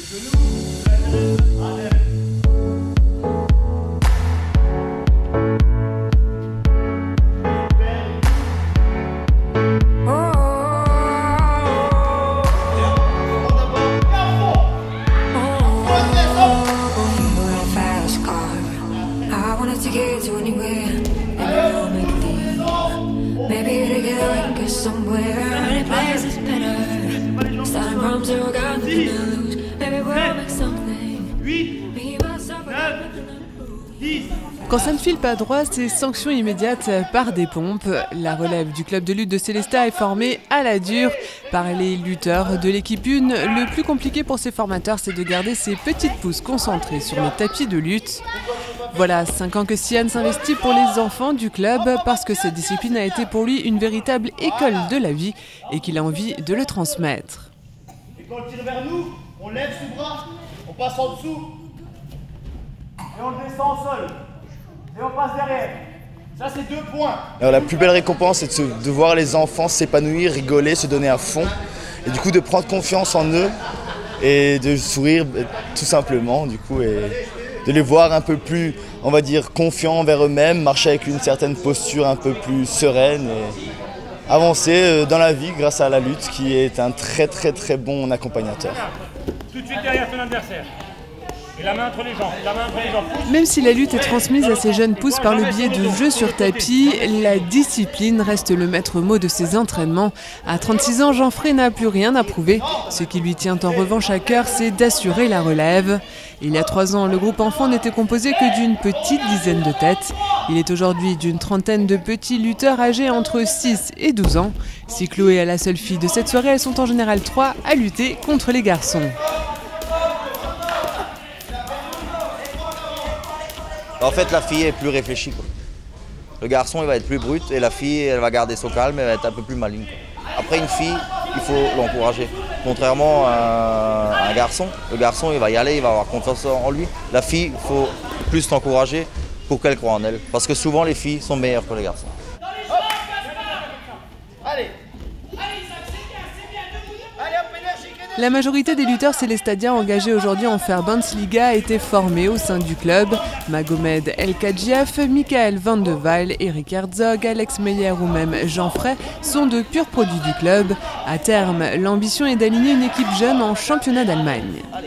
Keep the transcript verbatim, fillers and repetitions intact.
Quand ça ne file pas droit, c'est sanction immédiate par des pompes. La relève du club de lutte de Sélestat est formée à la dure par les lutteurs de l'équipe un. Le plus compliqué pour ces formateurs, c'est de garder ses petites pousses concentrées sur le tapis de lutte. Voilà cinq ans que Sian s'investit pour les enfants du club parce que cette discipline a été pour lui une véritable école de la vie et qu'il a envie de le transmettre. Et quand on tire vers nous, on lève ce bras, on passe en dessous et on le descend au sol. Et on passe derrière. Ça, c'est deux points. Alors, la plus belle récompense, c'est de, se, de voir les enfants s'épanouir, rigoler, se donner à fond. Et du coup, de prendre confiance en eux et de sourire tout simplement. Du coup, et de les voir un peu plus, on va dire, confiants envers eux-mêmes, marcher avec une certaine posture un peu plus sereine et avancer dans la vie grâce à la lutte qui est un très très très bon accompagnateur. Tout de suite derrière ton adversaire. Et la main entre les jambes, la main entre les jambes. Même si la lutte est transmise à ces jeunes pousses par le biais de jeux sur tapis, la discipline reste le maître mot de ses entraînements. À trente-six ans, Jean-Fré n'a plus rien à prouver. Ce qui lui tient en revanche à cœur, c'est d'assurer la relève. Il y a trois ans, le groupe enfant n'était composé que d'une petite dizaine de têtes. Il est aujourd'hui d'une trentaine de petits lutteurs âgés entre six et douze ans. Si Chloé est la seule fille de cette soirée, elles sont en général trois à lutter contre les garçons. En fait, la fille est plus réfléchie, quoi. Le garçon, il va être plus brut et la fille, elle va garder son calme, elle va être un peu plus maligne, quoi. Après, une fille, il faut l'encourager. Contrairement à un garçon, le garçon, il va y aller, il va avoir confiance en lui. La fille, il faut plus l'encourager pour qu'elle croie en elle. Parce que souvent, les filles sont meilleures que les garçons. Allez. La majorité des lutteurs célestadiens engagés aujourd'hui en Verbandsliga a été formés au sein du club. Magomed El Kadjiaf, Michael Van de Waal, Eric Herzog, Alex Meyer ou même Jean Frey sont de purs produits du club. À terme, l'ambition est d'aligner une équipe jeune en championnat d'Allemagne.